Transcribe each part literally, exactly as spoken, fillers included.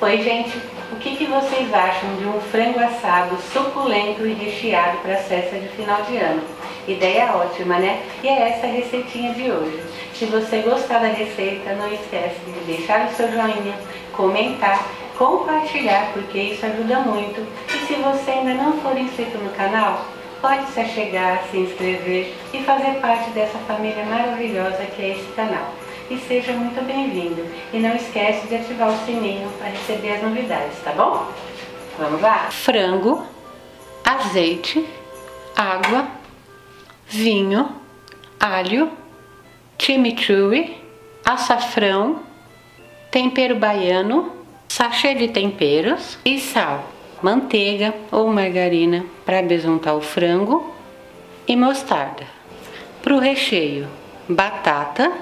Oi gente, o que, que vocês acham de um frango assado suculento e recheado para a festa de final de ano? Ideia ótima, né? E é essa a receitinha de hoje. Se você gostar da receita, não esquece de deixar o seu joinha, comentar, compartilhar, porque isso ajuda muito. E se você ainda não for inscrito no canal, pode se achegar, se inscrever e fazer parte dessa família maravilhosa que é esse canal. E seja muito bem-vindo. E não esquece de ativar o sininho para receber as novidades, tá bom? Vamos lá? Frango, azeite, água, vinho, alho, chimichurri, açafrão, tempero baiano, sachê de temperos e sal, manteiga ou margarina para besuntar o frango e mostarda. Para o recheio, batata,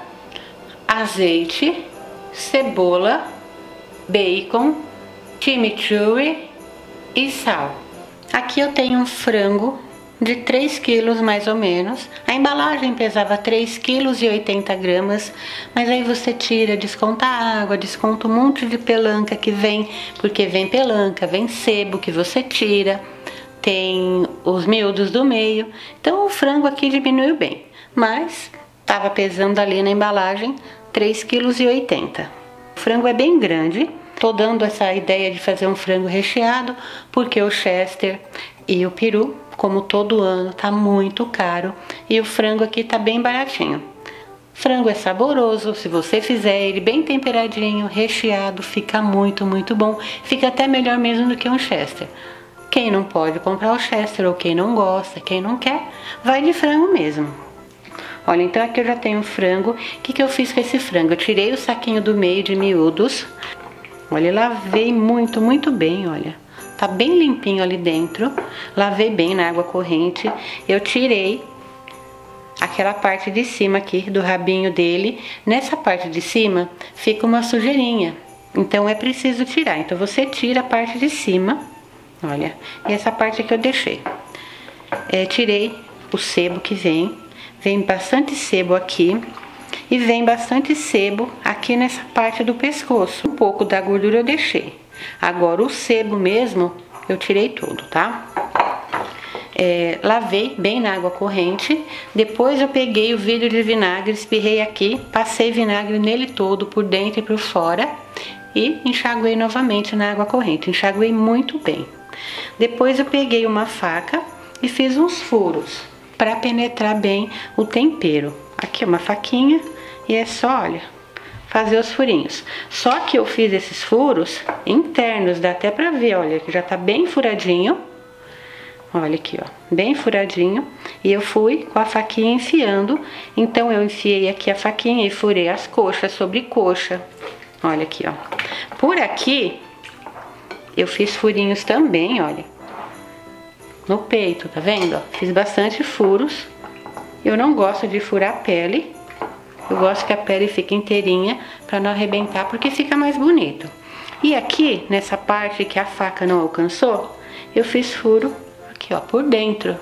azeite, cebola, bacon, chimichurri e sal. Aqui eu tenho um frango de três quilos mais ou menos. A embalagem pesava três quilos e oitenta gramas, mas aí você tira, desconta a água, desconta um monte de pelanca que vem, porque vem pelanca, vem sebo que você tira, tem os miúdos do meio, então o frango aqui diminuiu bem, mas estava pesando ali na embalagem três quilos e oitenta. O frango é bem grande. Tô dando essa ideia de fazer um frango recheado porque o Chester e o peru, como todo ano, tá muito caro e o frango aqui tá bem baratinho. Frango é saboroso, se você fizer ele bem temperadinho, recheado, fica muito, muito bom. Fica até melhor mesmo do que um Chester. Quem não pode comprar o Chester ou quem não gosta, quem não quer, vai de frango mesmo. Olha, então aqui eu já tenho frango. O que que eu fiz com esse frango? Eu tirei o saquinho do meio de miúdos. Olha, lavei muito, muito bem, olha. Tá bem limpinho ali dentro. Lavei bem na água corrente. Eu tirei aquela parte de cima aqui do rabinho dele. Nessa parte de cima fica uma sujeirinha. Então é preciso tirar. Então você tira a parte de cima. Olha, e essa parte aqui eu deixei. É, tirei o sebo que vem. Vem bastante sebo aqui. E vem bastante sebo aqui nessa parte do pescoço. Um pouco da gordura eu deixei. Agora o sebo mesmo eu tirei tudo, tá? É, lavei bem na água corrente. Depois eu peguei o vidro de vinagre, espirrei aqui, passei vinagre nele todo, por dentro e por fora. E enxaguei novamente na água corrente. Enxaguei muito bem. Depois eu peguei uma faca e fiz uns furos para penetrar bem o tempero. Aqui uma faquinha. E é só, olha, fazer os furinhos. Só que eu fiz esses furos internos, dá até pra ver, olha, que já tá bem furadinho. Olha aqui, ó, bem furadinho. E eu fui com a faquinha enfiando. Então eu enfiei aqui a faquinha e furei as coxas sobre coxa. Olha aqui, ó. Por aqui, eu fiz furinhos também, olha. No peito, tá vendo? Ó, fiz bastante furos. Eu não gosto de furar a pele. Eu gosto que a pele fique inteirinha para não arrebentar, porque fica mais bonito. E aqui, nessa parte que a faca não alcançou, eu fiz furo aqui, ó, por dentro.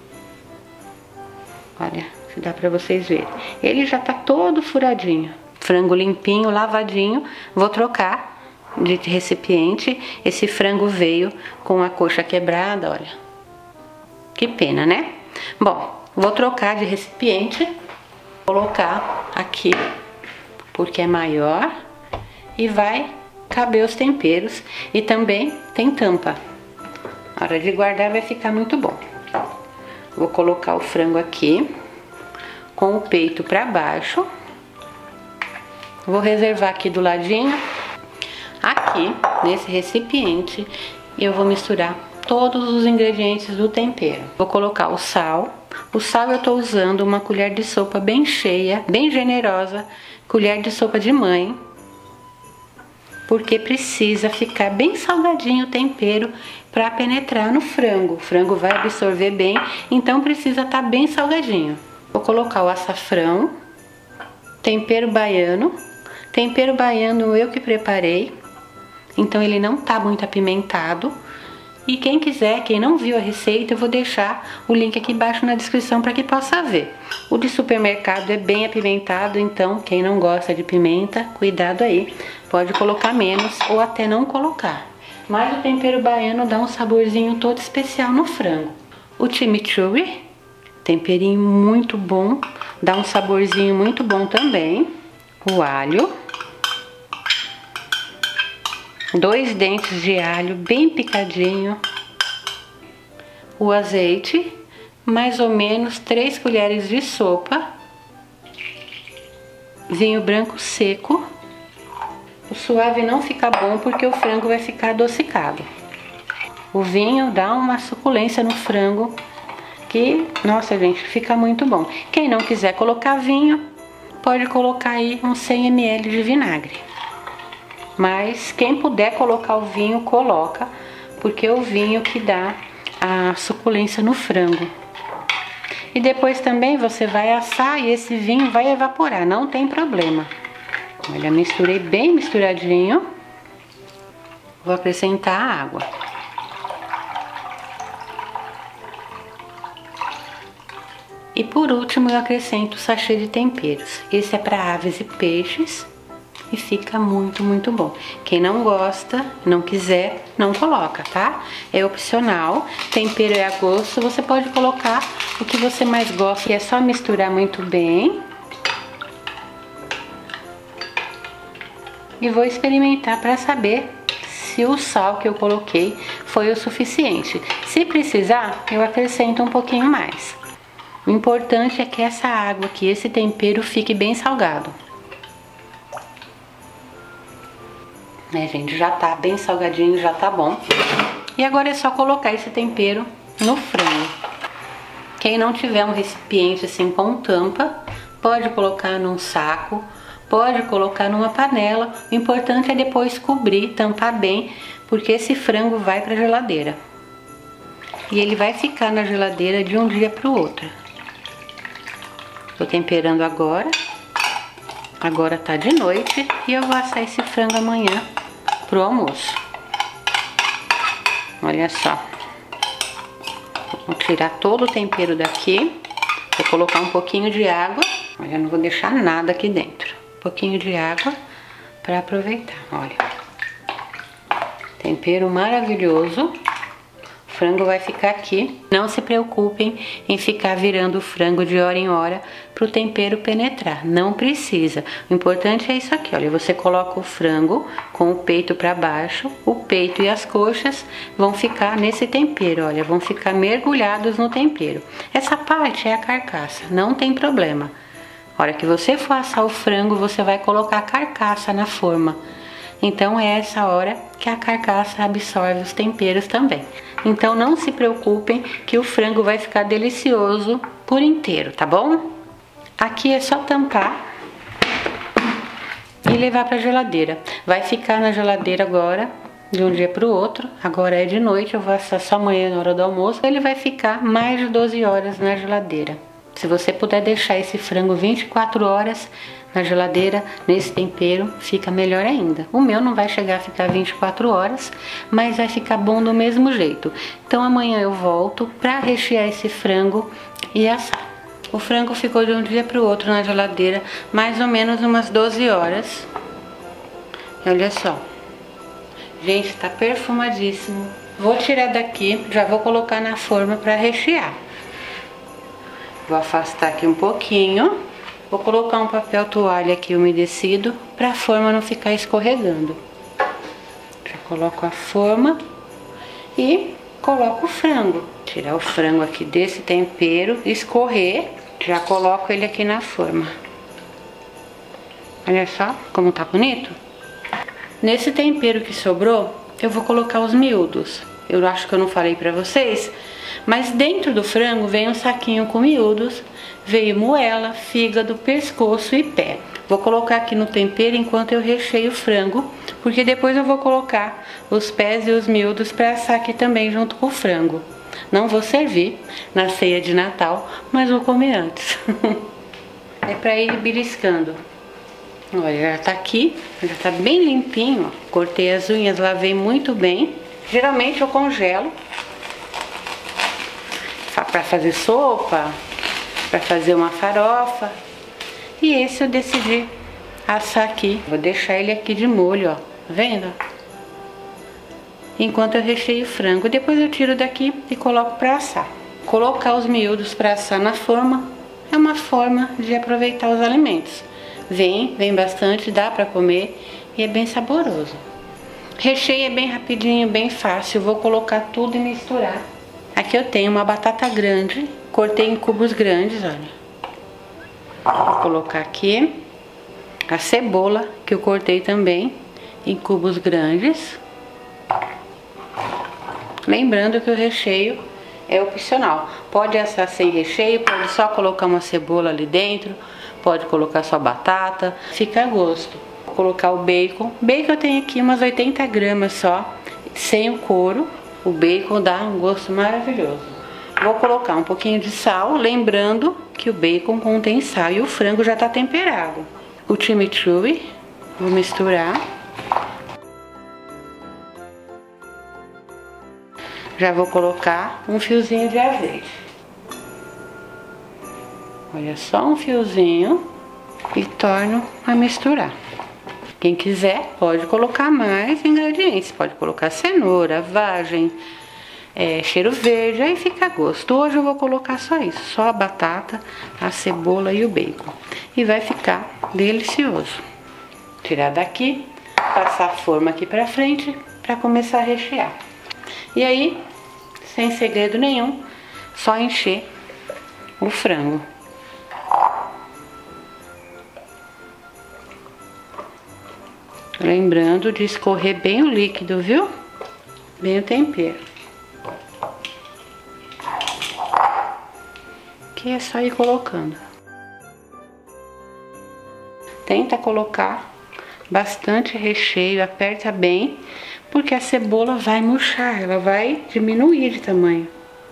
Olha, se dá para vocês verem. Ele já tá todo furadinho. Frango limpinho, lavadinho. Vou trocar de recipiente. Esse frango veio com a coxa quebrada, olha. Que pena, né? Bom, vou trocar de recipiente. Colocar aqui, porque é maior, e vai caber os temperos. E também tem tampa. Na hora de guardar vai ficar muito bom. Vou colocar o frango aqui, com o peito para baixo. Vou reservar aqui do ladinho. Aqui, nesse recipiente, eu vou misturar todos os ingredientes do tempero. Vou colocar o sal. O sal eu tô usando uma colher de sopa bem cheia, bem generosa, colher de sopa de mãe, porque precisa ficar bem salgadinho o tempero para penetrar no frango. O frango vai absorver bem, então precisa estar bem salgadinho. Vou colocar o açafrão, tempero baiano. Tempero baiano eu que preparei, então ele não tá muito apimentado. E quem quiser, quem não viu a receita, eu vou deixar o link aqui embaixo na descrição para que possa ver. O de supermercado é bem apimentado, então quem não gosta de pimenta, cuidado aí. Pode colocar menos ou até não colocar. Mas o tempero baiano dá um saborzinho todo especial no frango. O chimichurri, temperinho muito bom, dá um saborzinho muito bom também. O alho. Dois dentes de alho bem picadinho, o azeite, mais ou menos três colheres de sopa, vinho branco seco. O suave não fica bom porque o frango vai ficar adocicado. O vinho dá uma suculência no frango que, nossa gente, fica muito bom. Quem não quiser colocar vinho, pode colocar aí uns cem mililitros de vinagre. Mas quem puder colocar o vinho, coloca, porque é o vinho que dá a suculência no frango. E depois também você vai assar e esse vinho vai evaporar, não tem problema. Olha, misturei bem misturadinho. Vou acrescentar a água. E por último eu acrescento o sachê de temperos. Esse é para aves e peixes. E fica muito, muito bom. Quem não gosta, não quiser, não coloca, tá? É opcional, tempero é a gosto, você pode colocar o que você mais gosta. E é só misturar muito bem. E vou experimentar para saber se o sal que eu coloquei foi o suficiente. Se precisar, eu acrescento um pouquinho mais. O importante é que essa água aqui, esse tempero, fique bem salgado. Né, gente, já tá bem salgadinho, já tá bom. E agora é só colocar esse tempero no frango. Quem não tiver um recipiente assim com tampa, pode colocar num saco, pode colocar numa panela. O importante é depois cobrir, tampar bem, porque esse frango vai pra geladeira. E ele vai ficar na geladeira de um dia pro outro. Tô temperando agora. Agora tá de noite e eu vou assar esse frango amanhã pro almoço. Olha só. Vou tirar todo o tempero daqui. Vou colocar um pouquinho de água. Olha, não vou deixar nada aqui dentro. Um pouquinho de água para aproveitar. Olha. Tempero maravilhoso. O frango vai ficar aqui. Não se preocupem em ficar virando o frango de hora em hora para o tempero penetrar. Não precisa. O importante é isso aqui, olha. Você coloca o frango com o peito para baixo. O peito e as coxas vão ficar nesse tempero, olha. Vão ficar mergulhados no tempero. Essa parte é a carcaça, não tem problema. A hora que você for assar o frango, você vai colocar a carcaça na forma. Então é essa hora que a carcaça absorve os temperos também. Então não se preocupem que o frango vai ficar delicioso por inteiro, tá bom? Aqui é só tampar e levar para a geladeira. Vai ficar na geladeira agora, de um dia para o outro. Agora é de noite, eu vou assar só amanhã na hora do almoço. Ele vai ficar mais de doze horas na geladeira. Se você puder deixar esse frango vinte e quatro horas na geladeira, nesse tempero, fica melhor ainda. O meu não vai chegar a ficar vinte e quatro horas, mas vai ficar bom do mesmo jeito. Então amanhã eu volto para rechear esse frango e assar. O frango ficou de um dia para o outro na geladeira, mais ou menos umas doze horas. E olha só. Gente, tá perfumadíssimo. Vou tirar daqui, já vou colocar na forma para rechear. Vou afastar aqui um pouquinho. Vou colocar um papel toalha aqui umedecido para a forma não ficar escorregando. Já coloco a forma e coloco o frango. Tirar o frango aqui desse tempero, escorrer, já coloco ele aqui na forma. Olha só como tá bonito. Nesse tempero que sobrou, eu vou colocar os miúdos. Eu acho que eu não falei pra vocês, mas dentro do frango vem um saquinho com miúdos, veio moela, fígado, pescoço e pé. Vou colocar aqui no tempero enquanto eu recheio o frango, porque depois eu vou colocar os pés e os miúdos para assar aqui também junto com o frango. Não vou servir na ceia de Natal, mas vou comer antes. É para ir beliscando. Olha, já tá aqui, já tá bem limpinho, ó. Cortei as unhas, lavei muito bem. Geralmente eu congelo para fazer sopa, para fazer uma farofa. E esse eu decidi assar aqui. Vou deixar ele aqui de molho, ó. Tá vendo? Enquanto eu recheio o frango. Depois eu tiro daqui e coloco para assar. Colocar os miúdos para assar na forma é uma forma de aproveitar os alimentos. Vem, vem bastante, dá para comer e é bem saboroso. Recheio é bem rapidinho, bem fácil. Vou colocar tudo e misturar. Aqui eu tenho uma batata grande, cortei em cubos grandes, olha. Vou colocar aqui a cebola, que eu cortei também em cubos grandes. Lembrando que o recheio é opcional. Pode assar sem recheio, pode só colocar uma cebola ali dentro, pode colocar só batata, fica a gosto. Vou colocar o bacon. Bacon eu tenho aqui umas oitenta gramas só, sem o couro. O bacon dá um gosto maravilhoso. Vou colocar um pouquinho de sal, lembrando que o bacon contém sal e o frango já está temperado. O chimichurri, vou misturar. Já vou colocar um fiozinho de azeite. Olha só, um fiozinho e torno a misturar. Quem quiser pode colocar mais ingredientes, pode colocar cenoura, vagem, é, cheiro verde, aí fica a gosto. Hoje eu vou colocar só isso, só a batata, a cebola e o bacon. E vai ficar delicioso. Tirar daqui, passar a forma aqui pra frente para começar a rechear. E aí, sem segredo nenhum, só encher o frango. Lembrando de escorrer bem o líquido, viu? Bem o tempero. Aqui é só ir colocando. Tenta colocar bastante recheio, aperta bem, porque a cebola vai murchar, ela vai diminuir de tamanho.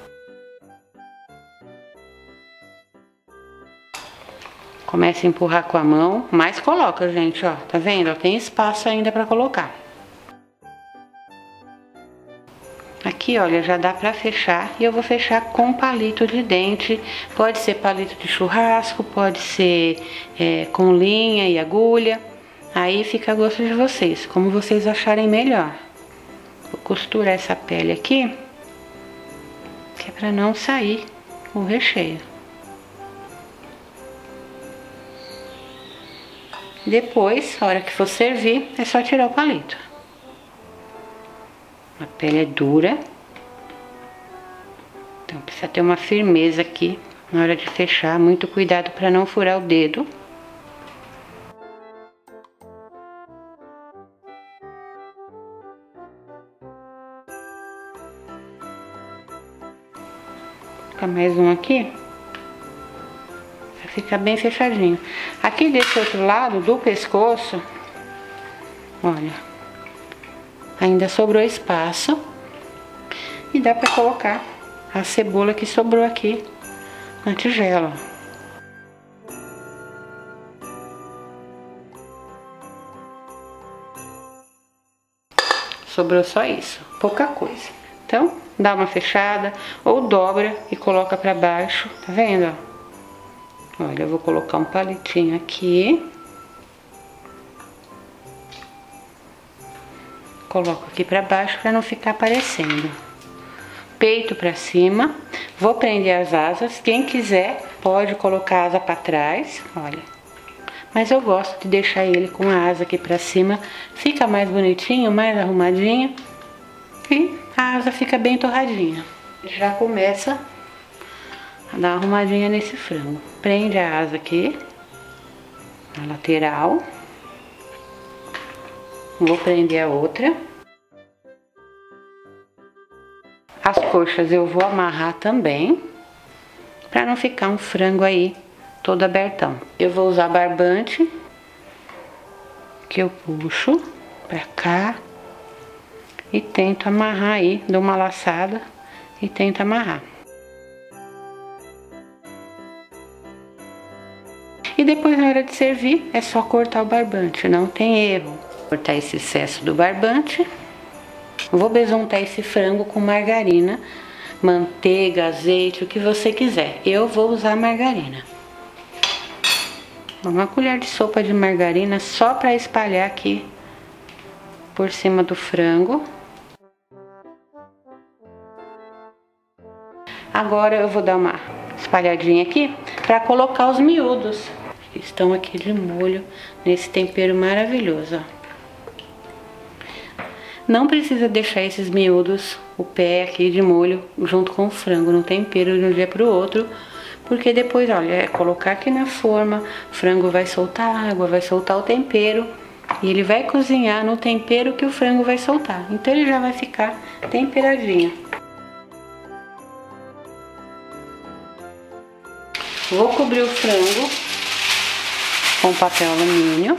Começa a empurrar com a mão, mas coloca, gente, ó, tá vendo? Tem espaço ainda pra colocar. Aqui, olha, já dá pra fechar e eu vou fechar com palito de dente. Pode ser palito de churrasco, pode ser é, com linha e agulha. Aí fica a gosto de vocês, como vocês acharem melhor. Vou costurar essa pele aqui, que é pra não sair o recheio. Depois, a hora que for servir, é só tirar o palito. A pele é dura, então precisa ter uma firmeza aqui na hora de fechar. Muito cuidado para não furar o dedo. Fica mais um aqui. Fica bem fechadinho. Aqui desse outro lado do pescoço, olha, ainda sobrou espaço e dá pra colocar a cebola que sobrou aqui na tigela. Sobrou só isso, pouca coisa. Então, dá uma fechada ou dobra e coloca pra baixo, tá vendo, ó? Olha, eu vou colocar um palitinho aqui. Coloco aqui pra baixo pra não ficar aparecendo. Peito pra cima. Vou prender as asas. Quem quiser pode colocar a asa pra trás, olha. Mas eu gosto de deixar ele com a asa aqui pra cima. Fica mais bonitinho, mais arrumadinho. E a asa fica bem torradinha. Já começa a dar uma arrumadinha nesse frango. Prende a asa aqui, na lateral. Vou prender a outra. As coxas eu vou amarrar também, para não ficar um frango aí todo abertão. Eu vou usar barbante, que eu puxo pra cá e tento amarrar aí, dou uma laçada e tento amarrar. E depois, na hora de servir, é só cortar o barbante, não tem erro. Cortar esse excesso do barbante. Vou besuntar esse frango com margarina, manteiga, azeite, o que você quiser. Eu vou usar margarina. Uma colher de sopa de margarina só para espalhar aqui por cima do frango. Agora eu vou dar uma espalhadinha aqui para colocar os miúdos. Estão aqui de molho nesse tempero maravilhoso, ó. Não precisa deixar esses miúdos, o pé aqui de molho, junto com o frango no tempero de um dia para o outro, porque depois, olha, é colocar aqui na forma, o frango vai soltar água, vai soltar o tempero e ele vai cozinhar no tempero que o frango vai soltar. Então ele já vai ficar temperadinho. Vou cobrir o frango com papel alumínio.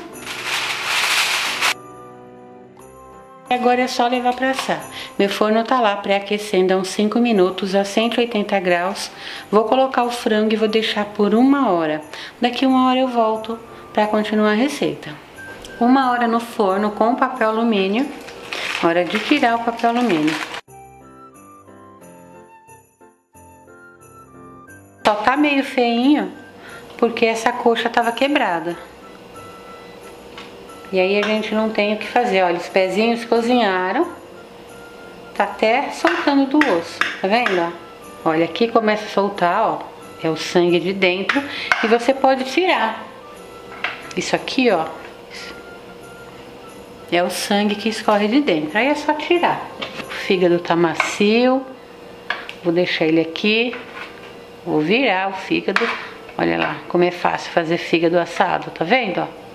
Agora é só levar para assar. Meu forno tá lá pré-aquecendo há uns cinco minutos a cento e oitenta graus. Vou colocar o frango e vou deixar por uma hora. Daqui uma hora eu volto para continuar a receita. Uma hora no forno com papel alumínio. Hora de tirar o papel alumínio. Só tá meio feinho porque essa coxa tava quebrada. E aí a gente não tem o que fazer, olha, os pezinhos cozinharam, tá até soltando do osso, tá vendo, ó? Olha, aqui começa a soltar, ó, é o sangue de dentro e você pode tirar. Isso aqui, ó, é o sangue que escorre de dentro, aí é só tirar. O fígado tá macio, vou deixar ele aqui, vou virar o fígado, olha lá como é fácil fazer fígado assado, tá vendo, ó?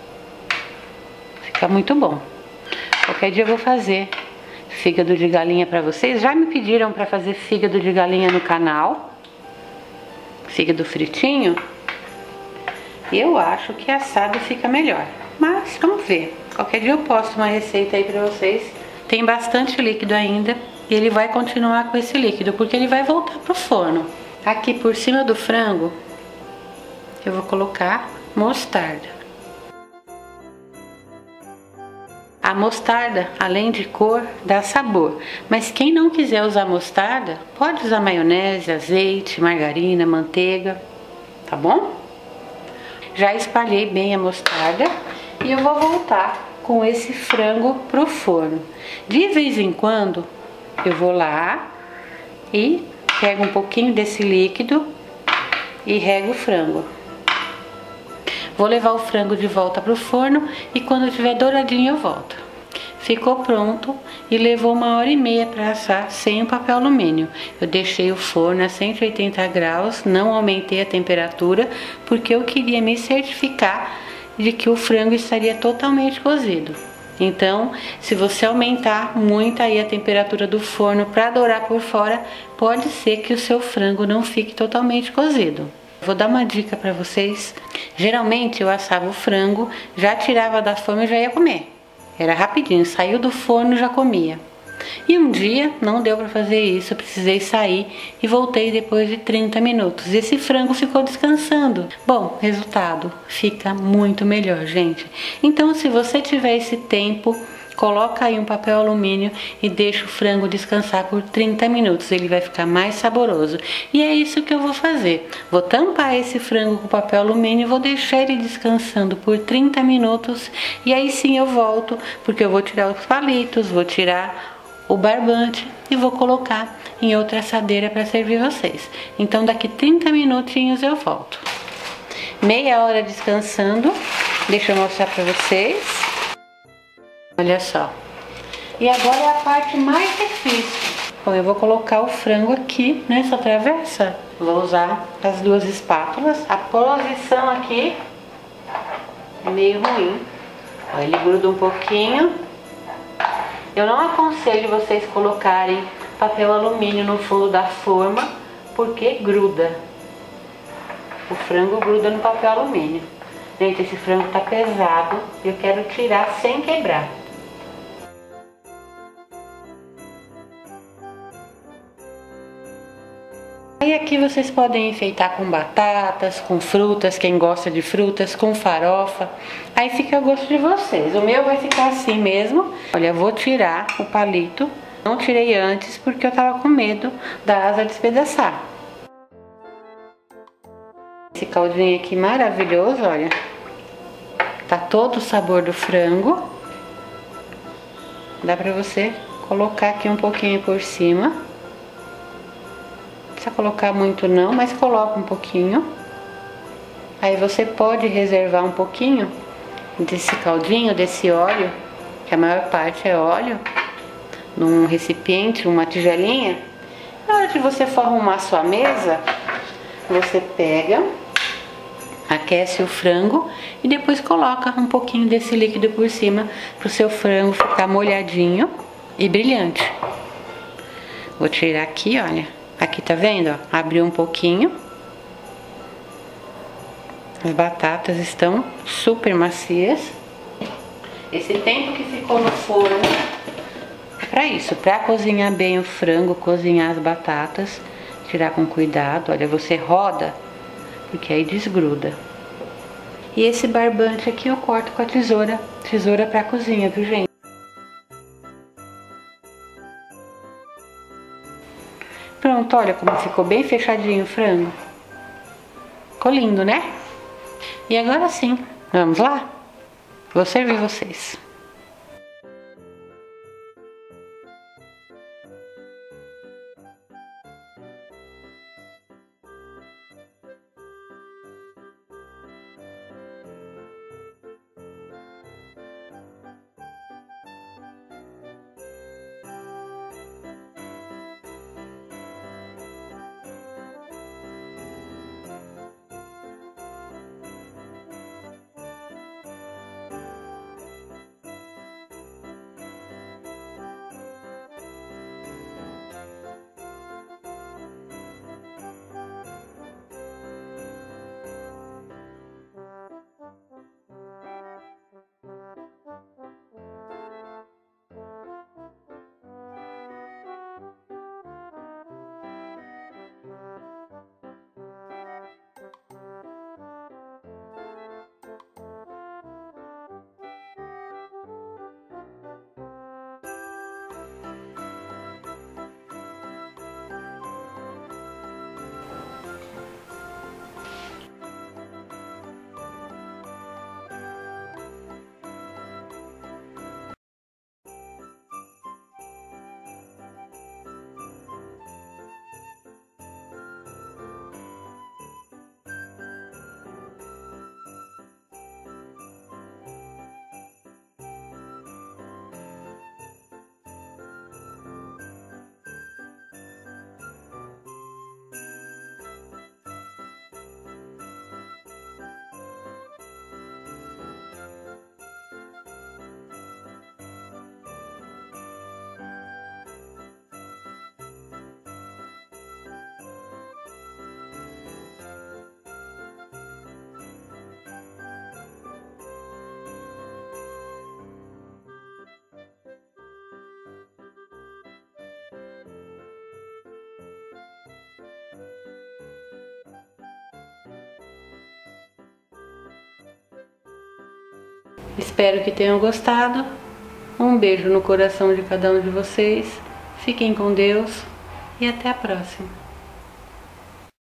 Fica muito bom. Qualquer dia eu vou fazer fígado de galinha pra vocês. Já me pediram pra fazer fígado de galinha no canal. Fígado fritinho. Eu acho que assado fica melhor. Mas vamos ver. Qualquer dia eu posto uma receita aí pra vocês. Tem bastante líquido ainda. E ele vai continuar com esse líquido, porque ele vai voltar pro forno. Aqui por cima do frango, eu vou colocar mostarda. A mostarda, além de cor, dá sabor. Mas quem não quiser usar mostarda, pode usar maionese, azeite, margarina, manteiga, tá bom? Já espalhei bem a mostarda e eu vou voltar com esse frango pro forno. De vez em quando, eu vou lá e pego um pouquinho desse líquido e rego o frango. Vou levar o frango de volta pro forno e quando tiver douradinho eu volto. Ficou pronto e levou uma hora e meia para assar sem o papel alumínio. Eu deixei o forno a cento e oitenta graus, não aumentei a temperatura, porque eu queria me certificar de que o frango estaria totalmente cozido. Então, se você aumentar muito aí a temperatura do forno para dourar por fora, pode ser que o seu frango não fique totalmente cozido. Vou dar uma dica para vocês. Geralmente eu assava o frango, já tirava da forma e já ia comer. Era rapidinho, saiu do forno e já comia. E um dia não deu para fazer isso, eu precisei sair e voltei depois de trinta minutos. Esse frango ficou descansando. Bom, resultado, fica muito melhor, gente. Então, se você tiver esse tempo, coloca aí um papel alumínio e deixa o frango descansar por trinta minutos, ele vai ficar mais saboroso. E é isso que eu vou fazer. Vou tampar esse frango com papel alumínio e vou deixar ele descansando por trinta minutos. E aí sim eu volto, porque eu vou tirar os palitos, vou tirar o barbante e vou colocar em outra assadeira para servir vocês. Então daqui trinta minutinhos eu volto. Meia hora descansando, deixa eu mostrar para vocês. Olha só. E agora é a parte mais difícil. Bom, eu vou colocar o frango aqui nessa travessa. Vou usar as duas espátulas. A posição aqui é meio ruim. Ó, ele gruda um pouquinho. Eu não aconselho vocês colocarem papel alumínio no fundo da forma, porque gruda. O frango gruda no papel alumínio. Gente, esse frango tá pesado e eu quero tirar sem quebrar. Aí aqui vocês podem enfeitar com batatas, com frutas, quem gosta de frutas, com farofa. Aí fica a gosto de vocês. O meu vai ficar assim mesmo. Olha, eu vou tirar o palito. Não tirei antes porque eu tava com medo da asa despedaçar. Esse caldinho aqui maravilhoso, olha. Tá todo o sabor do frango. Dá pra você colocar aqui um pouquinho por cima. Não precisa colocar muito não, mas coloca um pouquinho. Aí você pode reservar um pouquinho desse caldinho, desse óleo, que a maior parte é óleo, num recipiente, uma tigelinha. Na hora de você for arrumar sua mesa, você pega, aquece o frango e depois coloca um pouquinho desse líquido por cima para o seu frango ficar molhadinho e brilhante. Vou tirar aqui, olha. Aqui tá vendo, ó? Abriu um pouquinho. As batatas estão super macias. Esse tempo que ficou no forno é pra isso, pra cozinhar bem o frango, cozinhar as batatas. Tirar com cuidado, olha, você roda, porque aí desgruda. E esse barbante aqui eu corto com a tesoura, tesoura pra cozinha, viu, gente? Pronto, olha como ficou bem fechadinho o frango. Ficou lindo, né? E agora sim, vamos lá? Vou servir vocês. Espero que tenham gostado. Um beijo no coração de cada um de vocês. Fiquem com Deus e até a próxima.